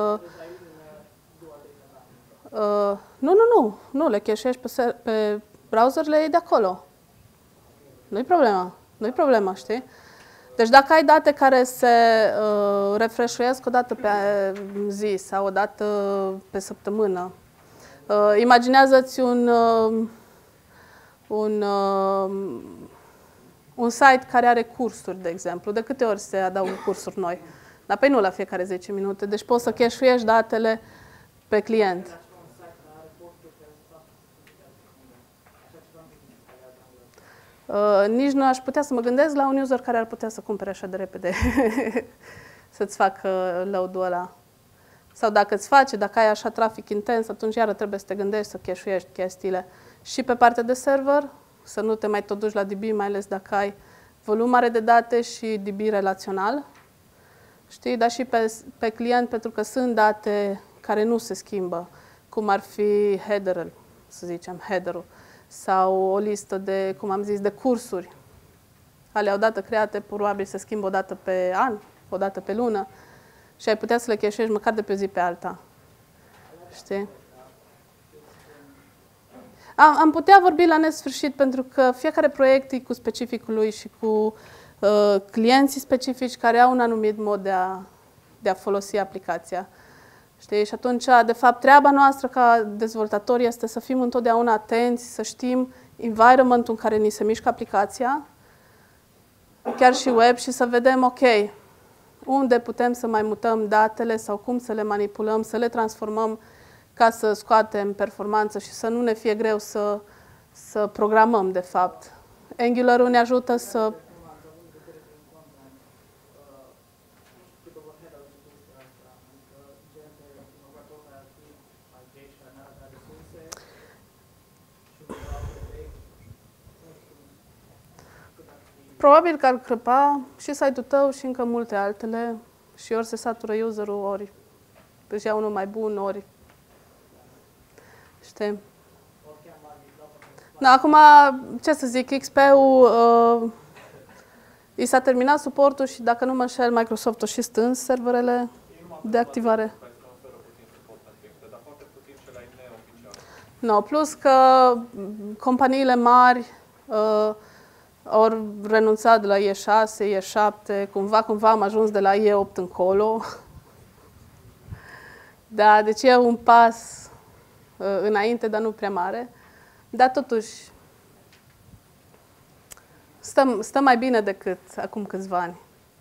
Nu, le cache-ești pe browser, le iei de acolo. Nu-i problema, știi? Deci dacă ai date care se refresh-uiesc o dată pe zi sau o dată pe săptămână, imaginează-ți un site care are cursuri, de exemplu. De câte ori se adaugă cursuri noi? Dar pe nu la fiecare 10 minute. Deci poți să cache-uiești datele pe client. Nici nu aș putea să mă gândesc la un user care ar putea să cumpere așa de repede să-ți facă load-ul ăla. Sau dacă îți face, dacă ai așa trafic intens, atunci iară trebuie să te gândești să cache-uiești chestiile. Și pe partea de server, să nu te mai tot duci la DB, mai ales dacă ai volum mare de date și DB relațional. Știi? Dar și pe client, pentru că sunt date care nu se schimbă, cum ar fi header-ul, să zicem, header-ul. Sau o listă de, cum am zis, de cursuri. Alea odată create, probabil se schimbă o dată pe an, o dată pe lună și ai putea să le cache-ești măcar de pe o zi pe alta. Știi? Am putea vorbi la nesfârșit pentru că fiecare proiect e cu specificul lui și cu clienții specifici care au un anumit mod de a folosi aplicația. Știi? Și atunci, de fapt, treaba noastră ca dezvoltatori este să fim întotdeauna atenți, să știm environment-ul în care ni se mișcă aplicația, chiar și web, și să vedem, ok, unde putem să mai mutăm datele sau cum să le manipulăm, să le transformăm ca să scoatem performanță și să nu ne fie greu să programăm, de fapt. Angular-ul ne ajută să... Probabil că ar crăpa și site-ul tău și încă multe altele și ori se satură userul, ori își ia unul mai bun, ori... Știi? Da, acum, ce să zic, XP-ul i s-a terminat suportul și, dacă nu mă înșel, Microsoft-ul și stâns serverele de activare. No, plus că companiile mari au renunțat de la E6, E7, cumva am ajuns de la E8 încolo. Da, deci e un pas înainte, dar nu prea mare. Dar totuși, stă mai bine decât acum câțiva ani.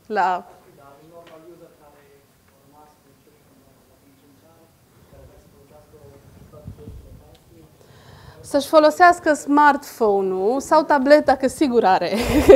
Să-și folosească smartphone-ul sau tableta, că sigur are.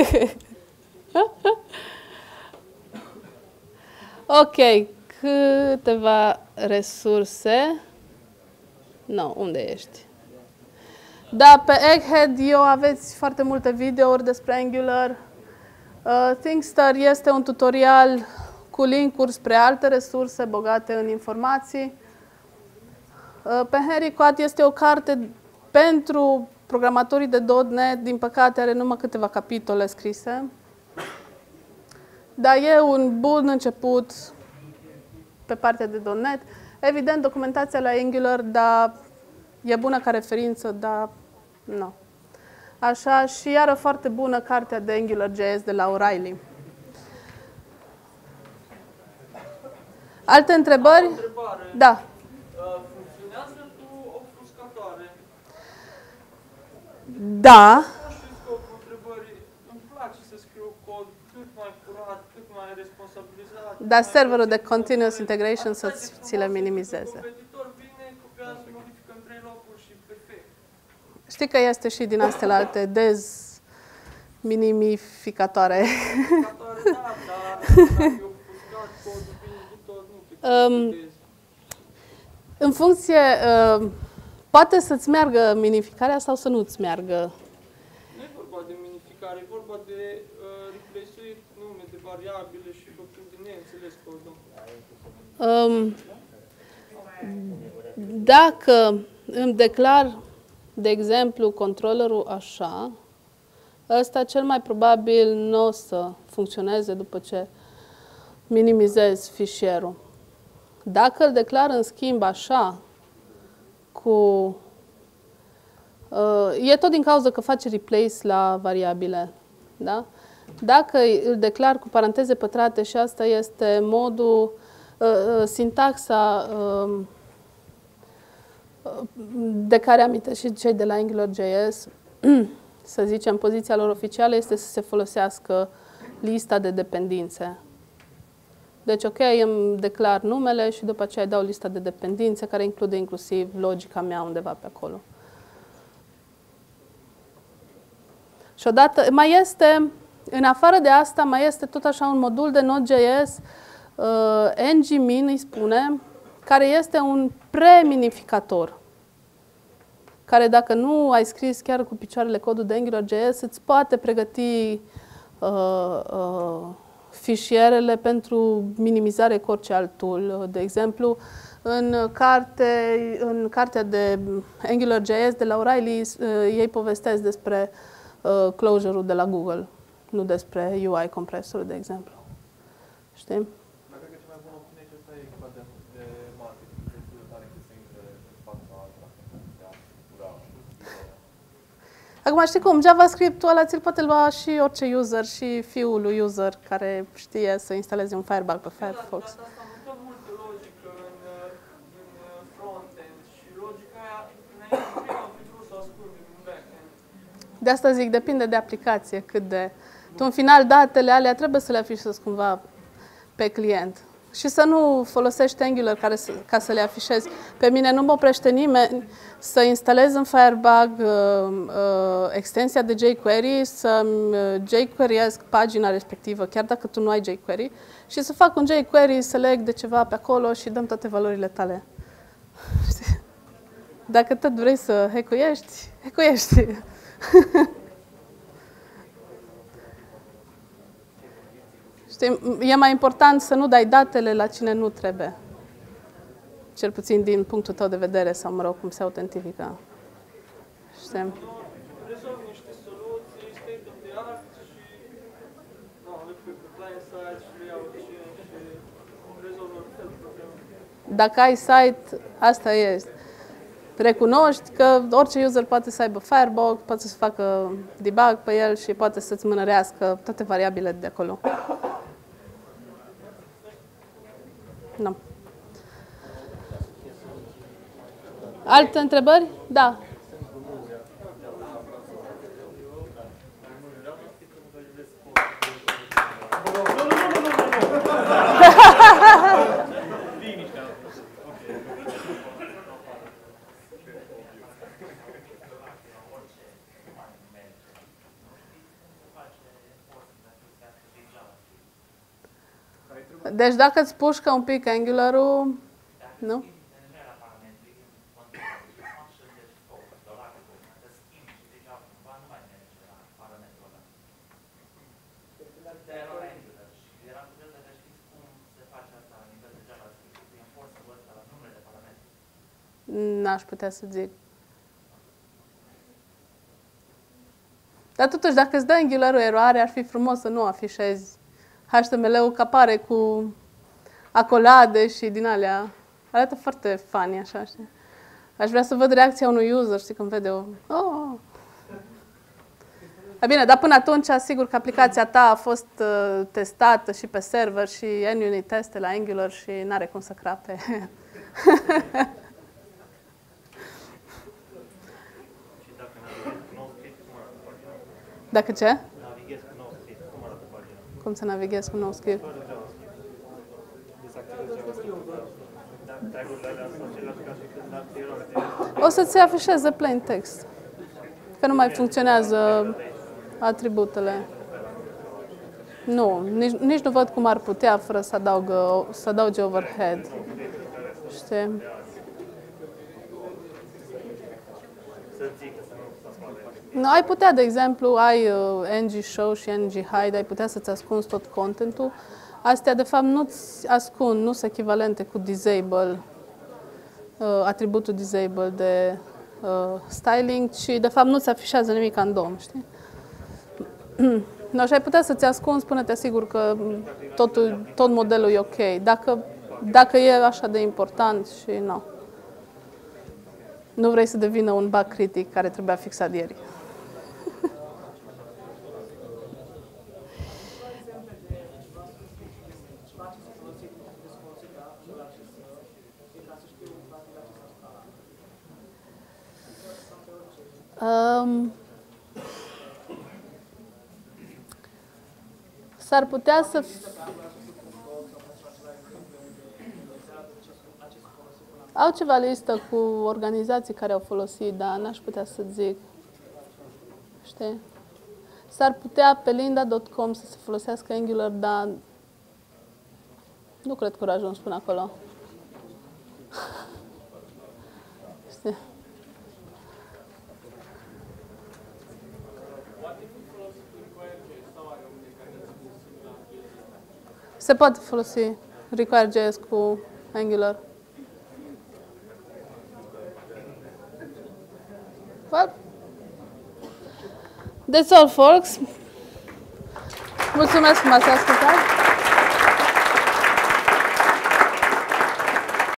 Ok, câteva resurse. Nu, unde ești? Da, pe Egghead aveți foarte multe videouri despre Angular. Thinkster este un tutorial cu link-uri spre alte resurse bogate în informații. Pe HenryCode este o carte pentru programatorii de .NET, din păcate are numai câteva capitole scrise. Dar e un bun început pe partea de .NET. Evident, documentația la Angular, dar e bună ca referință, dar nu. Așa, și iară foarte bună cartea de AngularJS de la O'Reilly. Alte întrebări? Da. Funcționează cu obfuscatoare? Da. Îmi place să scriu cod cât mai curat, cât mai responsabilizat. Dar serverul de continuous integration să ți le minimizeze. Competitor vine, copiază, modifică în 3 locuri și perfect. Știi că este și din astea alte minimificatoare. Obfuscatoare, da, dar dacă e obfuscat, codul vine din tot, nu te în funcție, poate să-ți meargă minificarea sau să nu-ți meargă. Nu e vorba de minificare, e vorba de replace-uit nume de variabile și făcând de neînțeles codul. Dacă îmi declar, de exemplu, controllerul așa, ăsta cel mai probabil nu o să funcționeze după ce minimizez fișierul. Dacă îl declar în schimb așa, e tot din cauza că face replace la variabile. Da? Dacă îl declar cu paranteze pătrate și asta este modul, sintaxa de care aminte și cei de la AngularJS, să zicem, poziția lor oficială este să se folosească lista de dependențe. Deci, ok, îmi declar numele și după aceea dau lista de dependențe, care include inclusiv logica mea undeva pe acolo. Și odată, mai este, în afară de asta, mai este tot așa un modul de Node.js, ngmin îi spune, care este un pre-minificator, care dacă nu ai scris chiar cu picioarele codul de AngularJS, îți poate pregăti fișierele pentru minimizare cu orice alt tool. De exemplu, în cartea de AngularJS de la O'Reilly, ei povestesc despre closure-ul de la Google, nu despre UI compresorul, de exemplu. Știi? Dar cred că cea mai bună opinie este asta e echipa de marketing, destul de tare că se intre în fața altora, de a cura. Acum știi cum, JavaScript-ul ăla ți-l poate lua și orice user, și fiul lui user care știe să instaleze un Firebug pe Firefox. Dar asta am uitat multă logică în front-end și logica aia, înainte am fi vrut să o ascundem în back-end. De asta zic, depinde de aplicație, cât de... Tu, în final, datele alea trebuie să le afișezi cumva pe client. Și să nu folosești Angular ca să le afișezi. Pe mine nu mă oprește nimeni să instalez în Firebug extensia de jQuery, să-mi jQueryesc pagina respectivă, chiar dacă tu nu ai jQuery, și să fac un jQuery, să leg de ceva pe acolo și dăm toate valorile tale. Dacă tot vrei să hackuiești, hackuiești. Știi, e mai important să nu dai datele la cine nu trebuie. Cel puțin din punctul tău de vedere, sau mă rog, cum se autentifică. Știi? Rezolv niște soluții, state of the art și le pui pe client side și le iau și rezolv orice problemă. Dacă ai site, asta e. Recunoști că orice user poate să aibă Firebug, poate să facă debug pe el și poate să-ți mânărească toate variabilele de acolo. Nu. Alte întrebări? Da. Deci dacă îți pușcă un pic Angular-ul, nu? N-aș putea să zic. Dar totuși, dacă îți dă Angular-ul eroare, ar fi frumos să nu afișezi HTML-ul, că apare cu acolade și din alea. Arată foarte funny, așa, știi? Aș vrea să văd reacția unui user, știi, când vede o... Oh. Bine, dar până atunci, asigur că aplicația ta a fost testată și pe server și n-unit teste la Angular și n-are cum să crape. Dacă ce? Navighezi cu NoScript, cum arată pagina? Cum să navighezi cu NoScript? Dezactivezi JavaScript. Tag-urile alea sunt aceleași ca și când dați eroare. O să-ți afișeze plain text. Că nu mai funcționează atributele. Nu, nici nu văd cum ar putea fără să adauge overhead. Știi? Să zică să nu se ascunde. Nu, ai putea, de exemplu, ai ng-show și ng-hide, ai putea să-ți ascunzi tot contentul. Astea, de fapt, nu-ți ascund, nu sunt echivalente cu disable, atributul disable de styling, ci, de fapt, nu-ți afișează nimic în DOM, știi? No, și ai putea să-ți ascunzi până te asiguri că tot modelul e ok. Dacă e așa de important și nu. Nu vrei să devină un bug critic care trebuia fixat ieri. S-ar putea să... Au ceva listă cu organizații care au folosit, dar n-aș putea să zic. Știi? S-ar putea pe lynda.com să se folosească Angular, dar nu cred că au ajuns până acolo. Știi? Se poate folosi Require.js cu Angular. Well, that's all, folks. Mulțumesc că m-ați ascultat.